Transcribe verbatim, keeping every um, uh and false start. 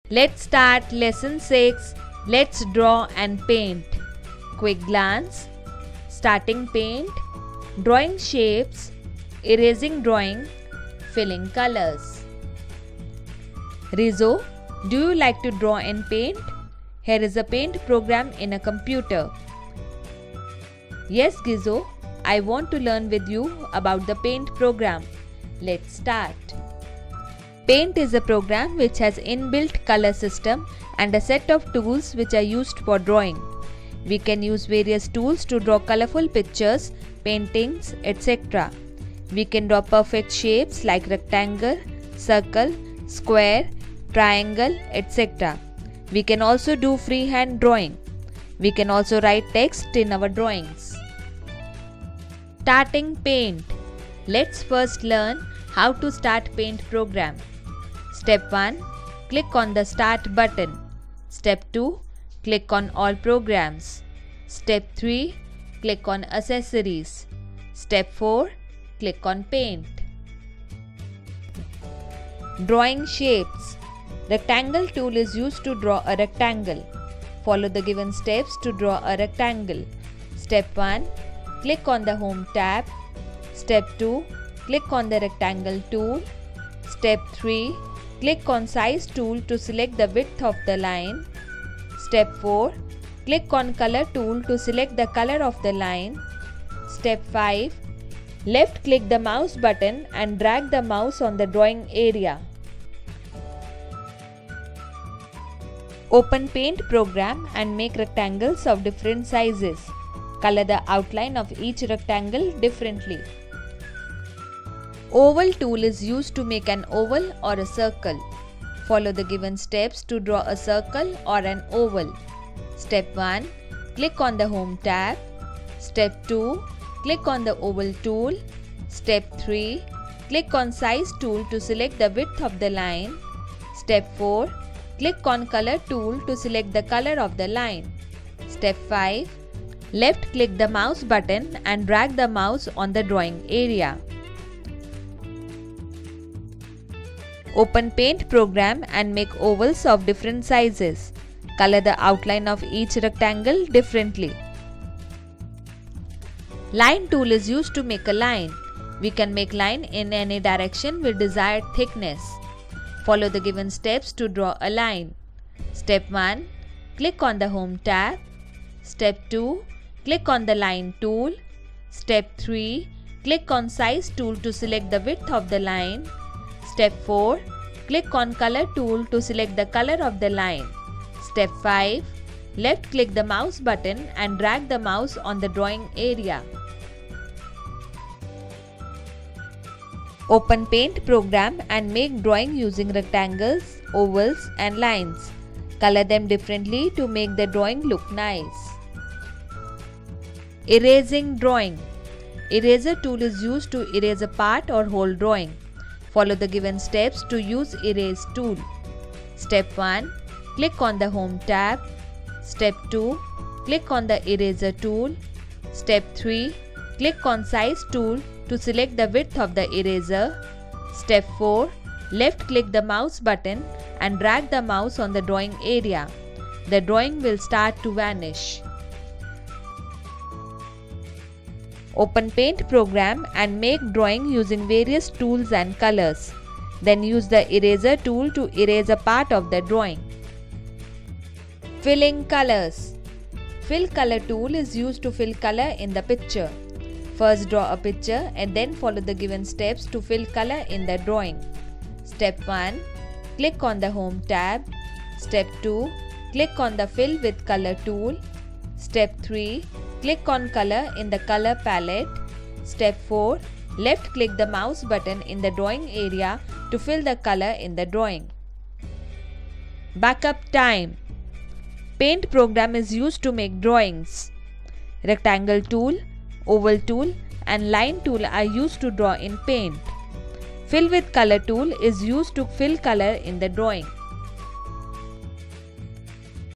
Let's start lesson six. Let's draw and paint. Quick glance. Starting paint. Drawing shapes. Erasing drawing. Filling colors. Rizzo, do you like to draw and paint? Here is a paint program in a computer. Yes, Gizzo, I want to learn with you about the paint program. Let's start. Paint is a program which has inbuilt color system and a set of tools which are used for drawing. We can use various tools to draw colorful pictures, paintings, et cetera. We can draw perfect shapes like rectangle, circle, square, triangle, et cetera. We can also do freehand drawing. We can also write text in our drawings. Starting paint. Let's first learn how to start paint program. Step one. Click on the Start button. Step two. Click on All programs. Step three. Click on Accessories. Step four. Click on Paint. Drawing shapes. Rectangle tool is used to draw a rectangle. Follow the given steps to draw a rectangle. Step one. Click on the Home tab. Step two. Click on the Rectangle tool. Step three. Click on Size tool to select the width of the line. Step four. Click on Color tool to select the color of the line. Step five. Left click the mouse button and drag the mouse on the drawing area. Open Paint program and make rectangles of different sizes. Color the outline of each rectangle differently. Oval tool is used to make an oval or a circle. Follow the given steps to draw a circle or an oval. Step one. Click on the Home tab. Step two. Click on the Oval tool. Step three. Click on Size tool to select the width of the line. Step four. Click on Color tool to select the color of the line. Step five. Left click the mouse button and drag the mouse on the drawing area. Open Paint program and make ovals of different sizes. Color the outline of each rectangle differently. Line tool is used to make a line. We can make line in any direction with desired thickness. Follow the given steps to draw a line. Step one. Click on the Home tab. Step two. Click on the Line tool. Step three. Click on Size tool to select the width of the line. Step four. Click on Color tool to select the color of the line. Step five. Left click the mouse button and drag the mouse on the drawing area. Open Paint program and make drawing using rectangles, ovals and lines. Color them differently to make the drawing look nice. Erasing drawing. Eraser tool is used to erase a part or whole drawing. Follow the given steps to use Erase tool. Step one. Click on the Home tab. Step two. Click on the Eraser tool. Step three. Click on Size tool to select the width of the eraser. Step four. Left click the mouse button and drag the mouse on the drawing area. The drawing will start to vanish. Open Paint program and make drawing using various tools and colors. Then use the Eraser tool to erase a part of the drawing. Filling colors. Fill color tool is used to fill color in the picture. First draw a picture and then follow the given steps to fill color in the drawing. Step one. Click on the Home tab. Step two. Click on the Fill with Color tool. Step three. Click on Color in the color palette. Step four. Left click the mouse button in the drawing area to fill the color in the drawing. Backup time. Paint program is used to make drawings. Rectangle tool, Oval tool and Line tool are used to draw in Paint. Fill with Color tool is used to fill color in the drawing.